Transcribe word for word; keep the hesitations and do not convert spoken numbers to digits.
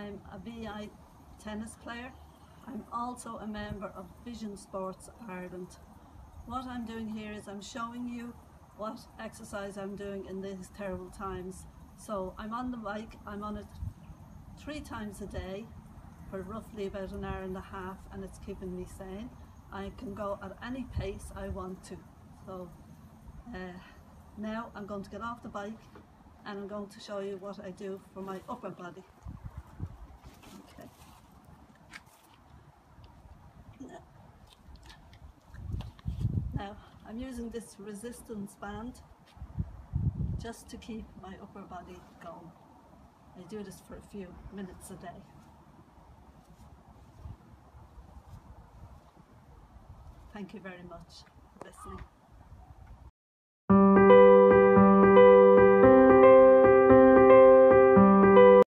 I'm a V I tennis player. I'm also a member of Vision Sports Ireland. What I'm doing here is I'm showing you what exercise I'm doing in these terrible times. So I'm on the bike, I'm on it three times a day for roughly about an hour and a half, and it's keeping me sane. I can go at any pace I want to. So uh, now I'm going to get off the bike and I'm going to show you what I do for my upper body. Okay. Now I'm using this resistance band just to keep my upper body going. I do this for a few minutes a day. Thank you very much for listening.